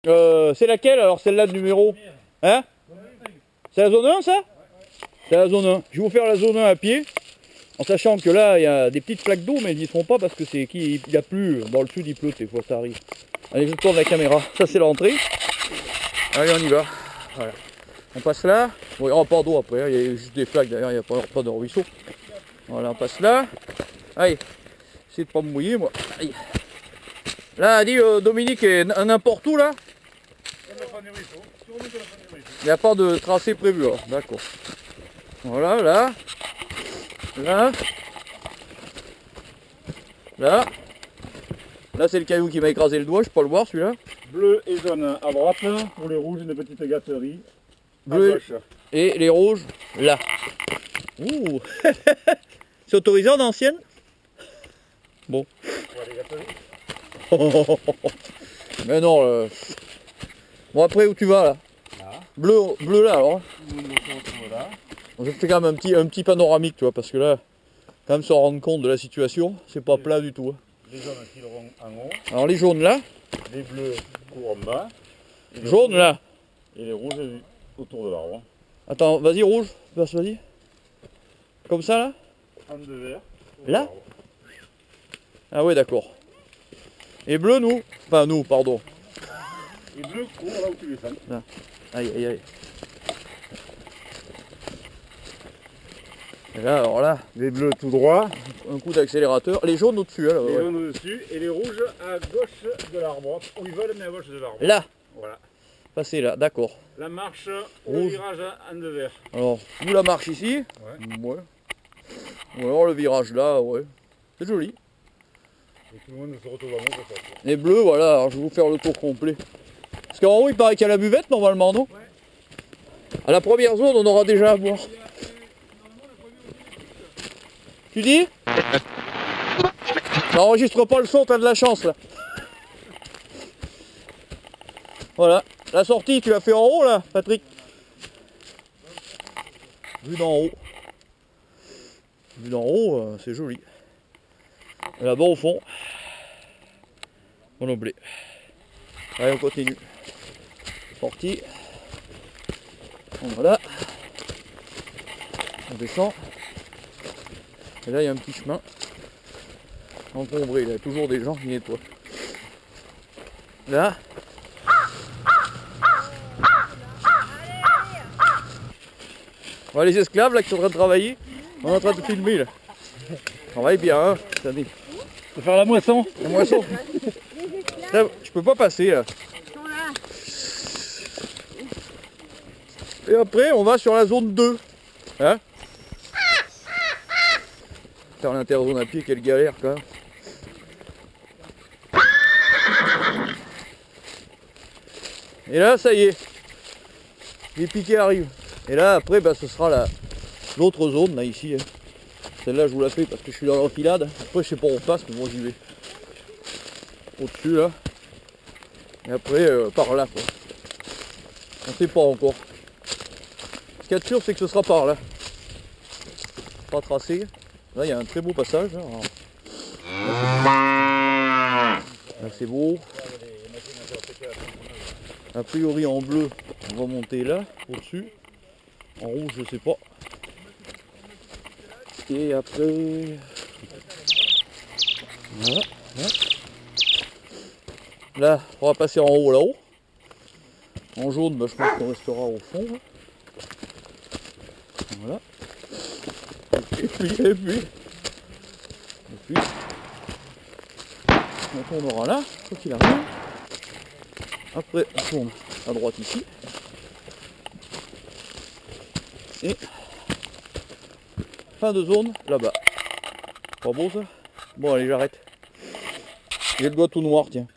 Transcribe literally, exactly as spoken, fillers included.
Euh, c'est laquelle alors, celle-là de numéro? Hein? C'est la zone un ça? C'est la zone un. Je vais vous faire la zone un à pied. En sachant que là, il y a des petites flaques d'eau, mais ils n'y seront pas parce que c'est qu'il n'y a plus. Dans le sud, il pleut, des fois, ça arrive. Allez, je tourne la caméra. Ça, c'est l'entrée. Allez, on y va. Voilà. On passe là. Bon, il n'y aura pas d'eau après. Il y a juste des flaques derrière, il n'y a pas, pas de ruisseau. Voilà, on passe là. Allez, j'essaie de pas me mouiller, moi. Allez. Là, a dit euh, Dominique, est n'importe où là. Il n'y a pas de tracé prévu, alors. D'accord. Voilà, là. Là. Là. Là, c'est le caillou qui m'a écrasé le doigt, je peux pas le voir celui-là. Bleu et jaune à droite, pour les rouges, une petite gâterie. Bleu à gauche. Et les rouges, là. Ouh. C'est autorisé en ancienne? Bon. Mais non. Euh... Bon, après, où tu vas là? Là. Bleu, bleu là alors. Là. Je fais quand même un petit, un petit panoramique, tu vois, parce que là, quand même se rendre compte de la situation, c'est pas plat du tout. Hein. Les jaunes fileront en haut. Alors les jaunes là. Les bleus courent en bas. Jaune rouges, là. Et les rouges autour de l'arbre. Attends, vas-y rouge, vas-y. Comme ça là? En deux verts. Là? Ah ouais, d'accord. Et bleu, nous? Enfin, nous, pardon. Et bleu courent là où tu les sens. Là. Aïe, aïe, aïe. Et là, alors là, les bleus tout droit. Un coup d'accélérateur. Les jaunes au-dessus. Hein, les ouais. jaunes au-dessus et les rouges à gauche de l'arbre. Où ils veulent, mais à gauche de l'arbre. Là. Voilà. Passer là, d'accord. La marche ou le virage en deux verts. Alors, nous la marche ici. Ouais. Ouais. Ou alors le virage là, ouais. C'est joli. Et tout le monde se retrouve en haut pour ça. Les bleus, voilà, alors je vais vous faire le tour complet. Parce qu'en haut, il paraît qu'il y a la buvette normalement, non? Ouais. À la première zone, on aura déjà à boire. Tu dis? N'enregistre pas le son, t'as de la chance là. Voilà, la sortie tu l'as fait en haut là, Patrick. Vue d'en haut. Vue d'en haut, euh, c'est joli. Et là-bas au fond, on a blé. Allez, on continue. Sortie. Voilà. On descend. Et là, il y a un petit chemin encombré. Il y a toujours des gens qui nettoient. Là. Voilà les esclaves là qui sont en train de travailler. On est en train de filmer là. Travaille bien, hein, ça dit. On va faire la moisson. La moisson. Là, je peux pas passer là. Et après, on va sur la zone deux. Hein? Faire l'interzone à pied, quelle galère quand même. Et là, ça y est. Les piquets arrivent. Et là, après, bah, ce sera la l'autre zone, là, ici. Hein. Celle-là, je vous la fais parce que je suis dans l'enfilade. Après, je sais pas où on passe, mais moi, j'y vais. Au-dessus, là. Et après, euh, par là, quoi. On sait pas encore. Ce qu'il y a de sûr, c'est que ce sera par là. Pas tracé. Là, il y a un très beau passage. Là, là c'est beau. A priori, en bleu, on va monter là, au-dessus. En rouge, je sais pas. Et après... Voilà. Là, là on va passer en haut, là-haut. En jaune, bah, je pense qu'on restera au fond. Là. Voilà. Et puis, et puis... Et puis... On tournera là, quoi qu'il arrive. Après, on tourne à droite ici. Et fin de zone là-bas. Pas beau ça? Bon allez, j'arrête. J'ai le doigt tout noir, tiens.